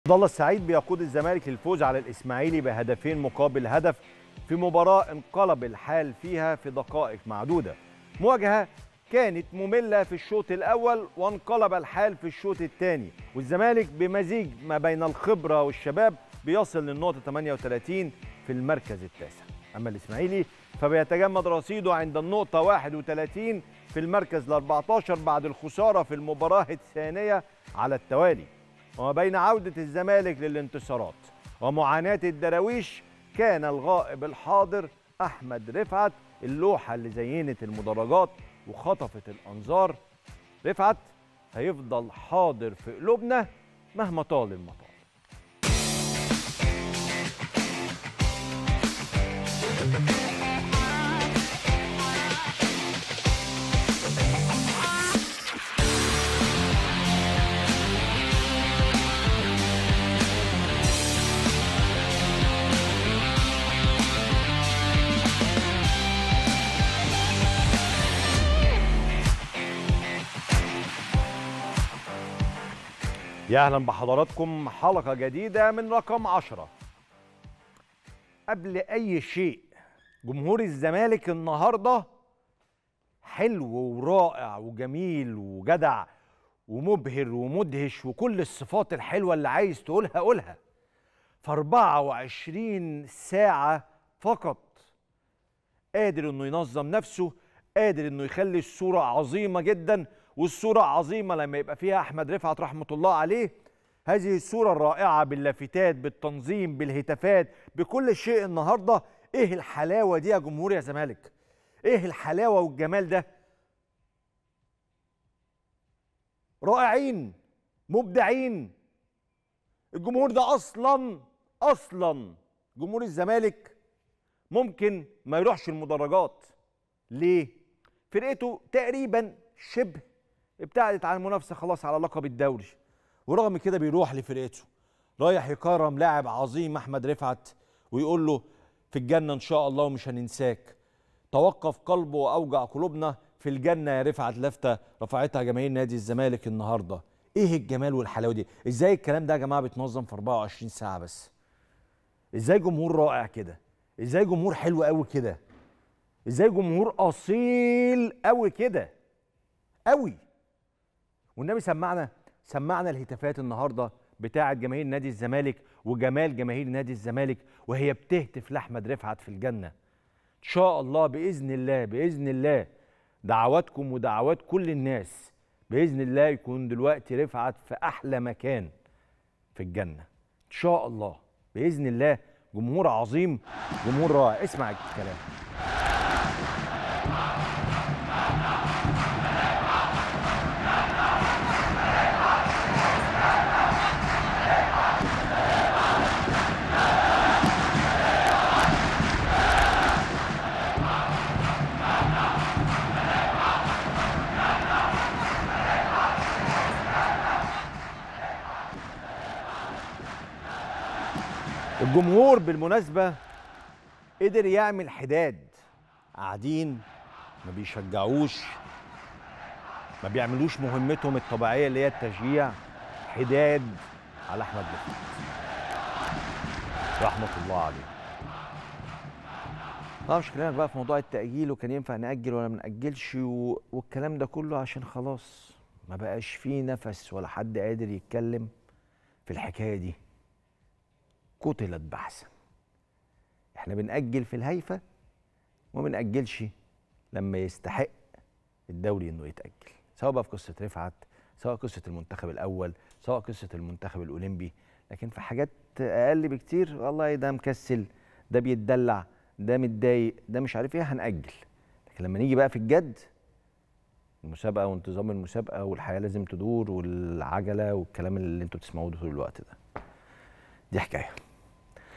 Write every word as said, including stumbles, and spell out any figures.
عبد الله السعيد بيقود الزمالك للفوز على الاسماعيلي بهدفين مقابل هدف في مباراة انقلب الحال فيها في دقائق معدودة. مواجهة كانت مملة في الشوط الأول وانقلب الحال في الشوط الثاني، والزمالك بمزيج ما بين الخبرة والشباب بيصل للنقطة ثمانية وثلاثين في المركز التاسع. أما الإسماعيلي فبيتجمد رصيده عند النقطة واحد وثلاثين في المركز الأربعة عشر بعد الخسارة في المباراة الثانية على التوالي. وما بين عودة الزمالك للانتصارات ومعاناة الدراويش كان الغائب الحاضر أحمد رفعت، اللوحة اللي زينت المدرجات وخطفت الأنظار. رفعت هيفضل حاضر في قلوبنا مهما طال المطال. يا اهلا بحضراتكم حلقه جديده من رقم عشرة. قبل اي شيء جمهور الزمالك النهارده حلو ورائع وجميل وجدع ومبهر ومدهش وكل الصفات الحلوه اللي عايز تقولها قولها في أربعة وعشرين ساعه فقط. قادر انه ينظم نفسه، قادر انه يخلي الصوره عظيمه جدا، والصورة عظيمة لما يبقى فيها أحمد رفعت رحمة الله عليه. هذه الصورة الرائعة باللافتات بالتنظيم بالهتافات بكل شيء النهاردة. إيه الحلاوة دي يا جمهور يا زمالك؟ إيه الحلاوة والجمال ده؟ رائعين مبدعين. الجمهور ده أصلا أصلا جمهور الزمالك ممكن ما يروحش المدرجات. ليه؟ فرقته تقريبا شبه ابتعدت عن المنافسه خلاص على لقب الدوري، ورغم كده بيروح لفرقته رايح يكرم لاعب عظيم احمد رفعت ويقول له في الجنه ان شاء الله ومش هننساك. توقف قلبه واوجع قلوبنا في الجنه يا رفعت، لفته رفعتها جماهير نادي الزمالك النهارده. ايه الجمال والحلاوه دي؟ ازاي الكلام ده يا جماعه بيتنظم في أربعة وعشرين ساعه بس؟ ازاي جمهور رائع كده؟ ازاي جمهور حلو قوي كده؟ ازاي جمهور اصيل قوي كده؟ قوي. والنبي سمعنا سمعنا الهتافات النهارده بتاعه جماهير نادي الزمالك وجمال جماهير نادي الزمالك وهي بتهتف لاحمد رفعت في الجنه. ان شاء الله باذن الله باذن الله دعواتكم ودعوات كل الناس باذن الله يكون دلوقتي رفعت في احلى مكان في الجنه. ان شاء الله باذن الله. جمهور عظيم، جمهور رائع. اسمع الكلام. الجمهور بالمناسبة قدر يعمل حداد، قاعدين ما بيشجعوش، ما بيعملوش مهمتهم الطبيعية اللي هي التشجيع. حداد على أحمد رفعت رحمة الله عليه. طبعا مش هكلمك بقى في موضوع التأجيل وكان ينفع نأجل ولا ما نأجلش والكلام ده كله، عشان خلاص ما بقاش فيه نفس ولا حد قادر يتكلم في الحكاية دي. قتلت بحثا. احنا بنأجل في الهيفا وما بنأجلش لما يستحق الدوري انه يتأجل، سواء بقى في قصة رفعت، سواء قصة المنتخب الأول، سواء قصة المنتخب الأولمبي. لكن في حاجات أقل بكتير والله ده مكسل، ده بيتدلع، ده متضايق، ده مش عارف ايه، هنأجل. لكن لما نيجي بقى في الجد، المسابقة وانتظام المسابقة والحياة لازم تدور والعجلة والكلام اللي انتوا بتسمعوه طول الوقت ده، دي حكاية.